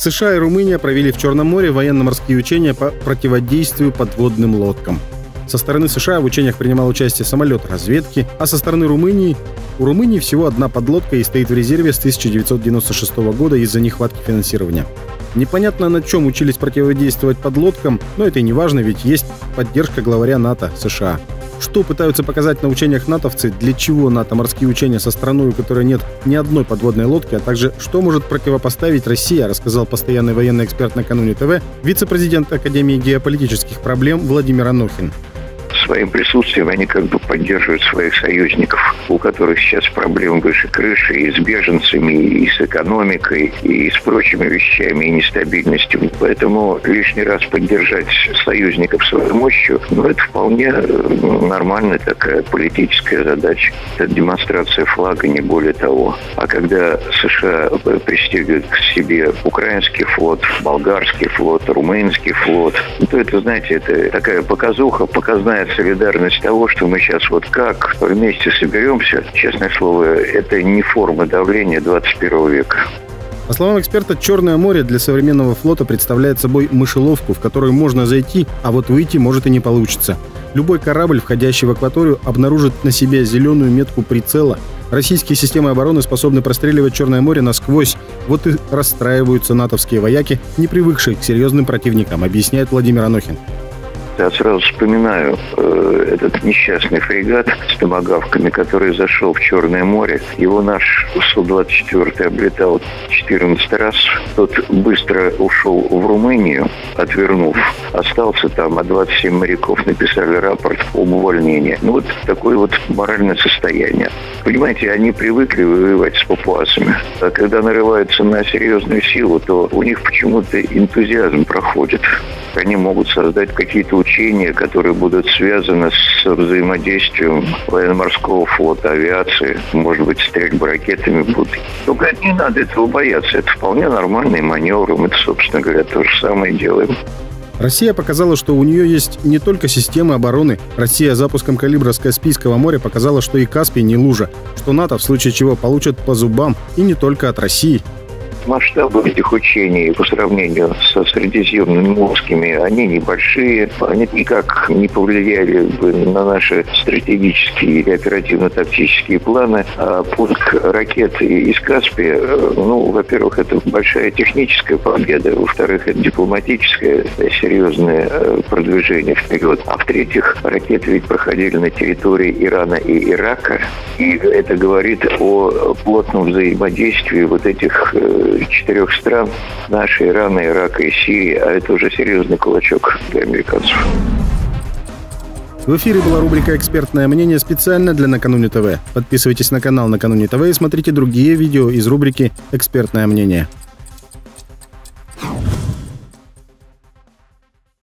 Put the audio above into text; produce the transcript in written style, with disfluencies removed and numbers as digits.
США и Румыния провели в Черном море военно-морские учения по противодействию подводным лодкам. Со стороны США в учениях принимал участие самолет разведки, а со стороны Румынии... У Румынии всего одна подлодка и стоит в резерве с 1996 года из-за нехватки финансирования. Непонятно, на чем учились противодействовать подлодкам, но это и не важно, ведь есть поддержка главаря НАТО США. Что пытаются показать на учениях натовцы, для чего НАТО морские учения со страной, у которой нет ни одной подводной лодки, а также что может противопоставить Россия, рассказал постоянный военный эксперт Накануне ТВ, вице-президент Академии геополитических проблем Владимир Анохин. Своим присутствием они как бы поддерживают своих союзников, у которых сейчас проблемы выше крыши и с беженцами, и с экономикой, и с прочими вещами, и нестабильностью. Поэтому лишний раз поддержать союзников своей мощью, это вполне нормальная такая политическая задача. Это демонстрация флага, не более того. А когда США пристегивают к себе украинский флот, болгарский флот, румынский флот, то это, знаете, это такая показуха, показная солидарность того, что мы сейчас вот как вместе соберемся. Честное слово, это не форма давления 21 века. По словам эксперта, Черное море для современного флота представляет собой мышеловку, в которую можно зайти, а вот выйти может и не получится. Любой корабль, входящий в акваторию, обнаружит на себе зеленую метку прицела. Российские системы обороны способны простреливать Черное море насквозь. Вот и расстраиваются натовские вояки, не привыкшие к серьезным противникам, объясняет Владимир Анохин. Я сразу вспоминаю этот несчастный фрегат с томагавками, который зашел в Черное море. Его наш Су-24 облетал 14 раз. Тот быстро ушел в Румынию, отвернув. Остался там, а 27 моряков написали рапорт об увольнении. Вот такое вот моральное состояние. Понимаете, они привыкли воевать с папуасами. А когда нарываются на серьезную силу, то у них почему-то энтузиазм проходит. Они могут создать какие-то учения, которые будут связаны с взаимодействием военно-морского флота, авиации, может быть, стрельбы ракетами будут. Только не надо этого бояться. Это вполне нормальный маневр. Мы, собственно говоря, то же самое делаем. Россия показала, что у нее есть не только системы обороны. Россия запуском «Калибра» с Каспийского моря показала, что и Каспий не лужа, что НАТО в случае чего получат по зубам, и не только от России. Масштабы этих учений по сравнению со средиземноморскими, они небольшие, они никак не повлияли бы на наши стратегические или оперативно-тактические планы. А пуск ракет из Каспия, во-первых, это большая техническая победа, во-вторых, это дипломатическое серьезное продвижение вперед, а в-третьих, ракеты ведь проходили на территории Ирана и Ирака, и это говорит о плотном взаимодействии вот этих 4 стран, наши, Ирана, Ирака и Сирии, а это уже серьезный кулачок для американцев. В эфире была рубрика «Экспертное мнение» специально для Накануне ТВ. Подписывайтесь на канал Накануне ТВ и смотрите другие видео из рубрики «Экспертное мнение».